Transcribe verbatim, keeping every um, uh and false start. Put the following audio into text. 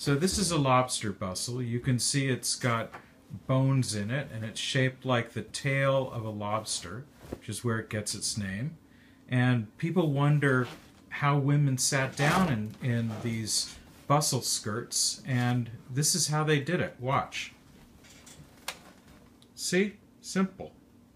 So this is a lobster bustle. You can see it's got bones in it, and it's shaped like the tail of a lobster, which is where it gets its name. And people wonder how women sat down in, in these bustle skirts, and this is how they did it. Watch. See? Simple.